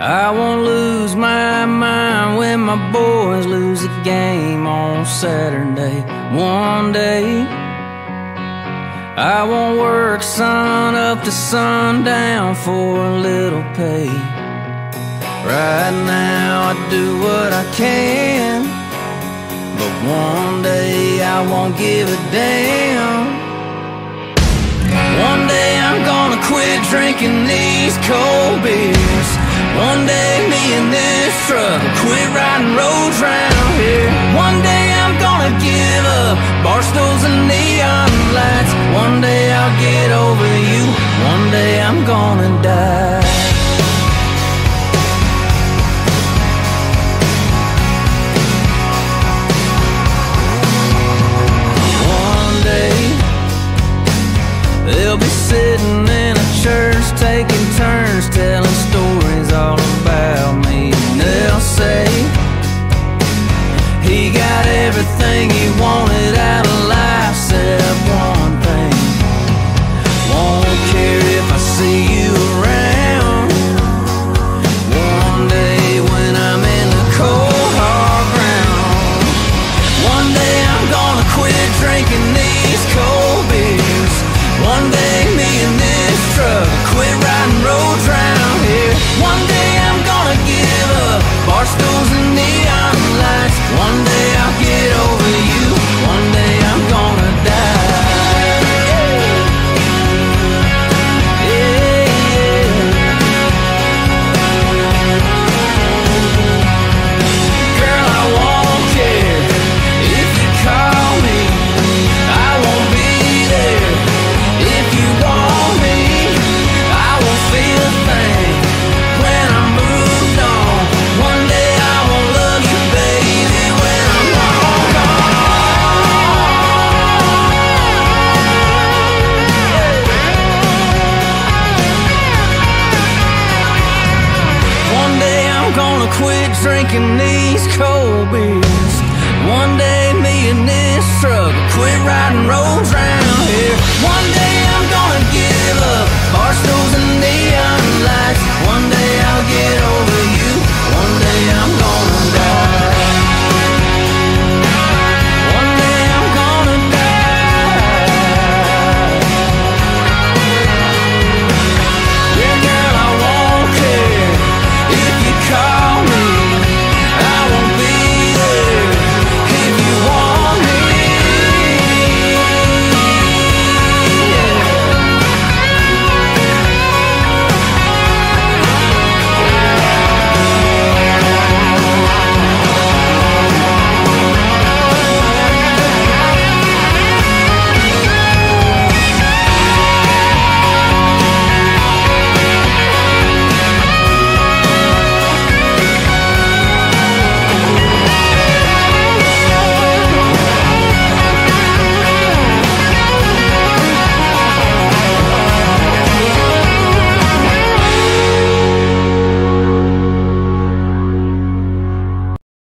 I won't lose my mind when my boys lose a game on Saturday. One day I won't work sun up to sundown for a little pay. Right now I do what I can, but one day I won't give a damn. One day I'm gonna quit drinking these cold beers. One day me and this truck will quit riding roads round here. One day I'm gonna give up bar stools and neon lights. One day I'll get over you. One day I'm gonna die. One day they'll be sitting in a church taking turns telling stories all about me. And they'll say he got everything he wanted out of life except one thing. Won't care if I see you around. One day when I'm in the cold hard ground. One day I'm gonna quit drinking these cold beers. One day me and this truck quit riding roads round here. One day I'm gonna give up bar stools and neon lights. One day I'll get over you. One day I'm gonna die. Yeah, yeah. Girl, I won't care if you call me. I won't be there. If you want me, I won't feel a thing when I'm moved on. One day I won't love you, baby, when I'm long gone. One day I'm gonna quit drinking these cold beers. One day me and this truck will quit riding roads round